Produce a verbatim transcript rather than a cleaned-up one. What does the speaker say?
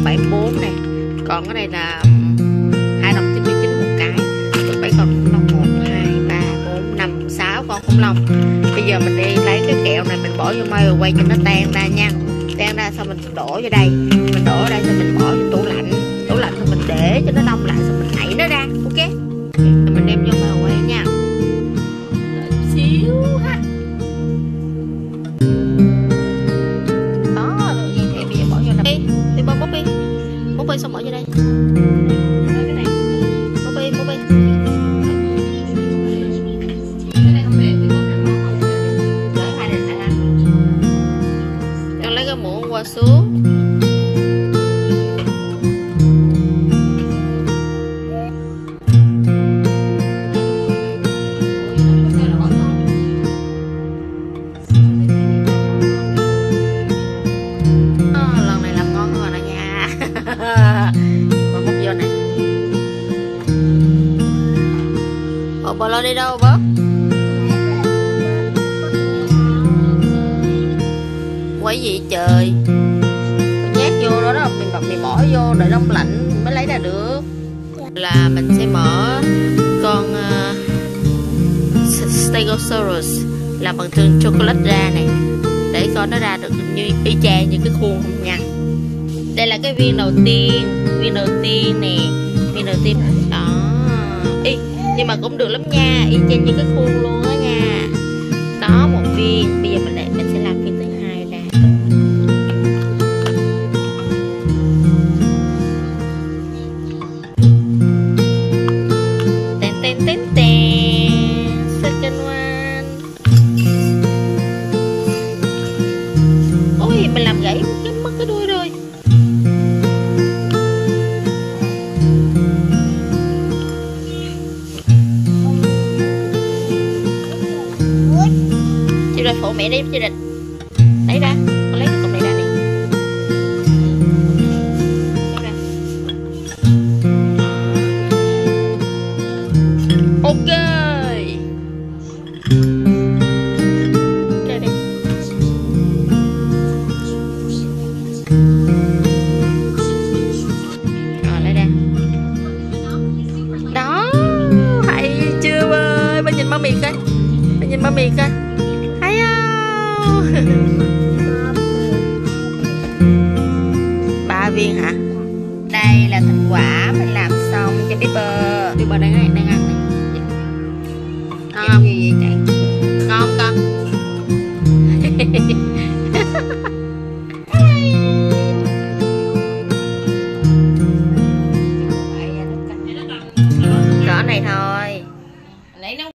bảy mươi bốn này, còn cái này là hai trăm chín mươi chín một cái. Được bảy con khủng long, một hai ba bốn năm sáu con khủng long. Bây giờ mình đi lấy cái kẹo này mình bỏ vô microwave cho nó tan ra nha. Tan ra xong mình đổ vô đây, mình đổ ở đây xong mình bỏ vô tủ lạnh. Tủ lạnh xong mình để cho nó đông lại xong mình đẩy nó ra. Ok, mình đem vô microwave nha. Đợi xíu ha. Đó, rồi vậy thì bây giờ bỏ vô đây. Đi bơ Bobby, Bobby xong bỏ vô đây. Bobby, Bobby. Lấy cái muỗng qua xuống. À, lần này làm ngon hơn rồi nè nha. Mà múc vô nè. Ủa bò lo đi đâu bố? Quấy gì trời, mình nhét vô đó đó, mình bật mình bỏ vô để đông lạnh mới lấy ra được. Là mình sẽ mở con uh, Stegosaurus làm bằng thương chocolate ra này, để coi nó ra được như y chang như cái khuôn không nha. Đây là cái viên đầu tiên, viên đầu tiên nè, viên đầu tiên đó. Ý, nhưng mà cũng được lắm nha, y chang như cái khuôn luôn á nha. Đó, một viên. Bây giờ mình lại mình sẽ làm viên thứ hai ra. Tên tên tên tên second one. Ôi mình làm gãy cái mất cái đuôi rồi. Chị rồi phụ mẹ đi chị Địch. Lấy ra, con lấy cái cục này ra nè. Lấy ra. Ok. Đây đi. Rồi lấy ra. Đó, hay chưa ơi. Ba nhìn ba miệng coi. Ba nhìn ba miệng coi. Hay không? Ba viên hả? Đây là thành quả mình làm xong cho Pepper. Pepper đang đang ăn này. Ngon không? Gì vậy chạy? Ngon con. Cỡ này thôi.